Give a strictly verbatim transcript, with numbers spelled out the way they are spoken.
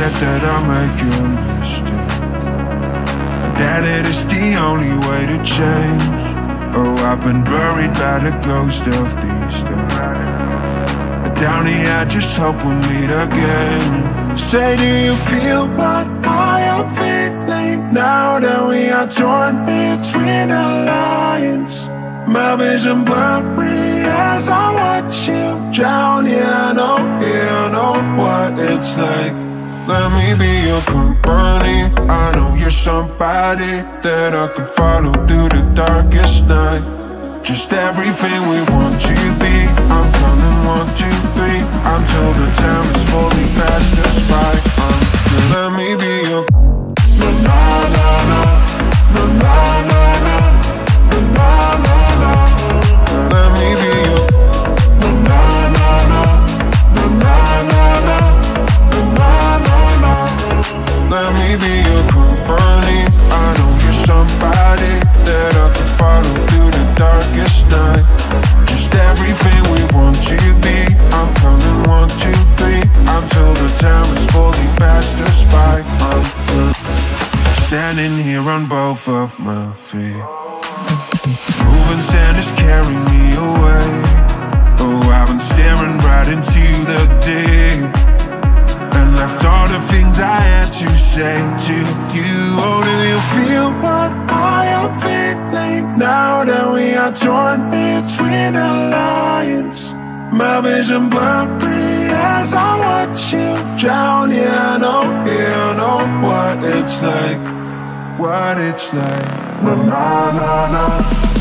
said that I make you a mistake, and that it is the only way to change. Oh, I've been buried by the ghost of these days, but down here I just hope we'll meet again. Say, do you feel what I am feeling now that we are torn between our lines? My vision blurry as I watch you drown. Yeah, I know, yeah, I know what it's like. Let me be your company. I know you're somebody that I could follow through the darkest night. Just everything we want you to be. I'm coming one, two, three, until the time is fully passed us by. um, Let me be your na na na na na na na na na na na. Let me be your na na na na na na na na na na na. Let me be your company. I know you're somebody that I can follow through the darkest night. Just everything we want you to be. I'm coming one, two, three, until the time is fully passed us by. I'm standing here on both of my feet. Moving sand is carrying me away. Oh, I've been staring right into the deep, and left all the things I had to say to you. Oh, do you feel what I am feeling now that we are torn between our lines? My vision blurry as I watch you drown. Yeah, I know, yeah, I know what it's like, what it's like. Na na na na.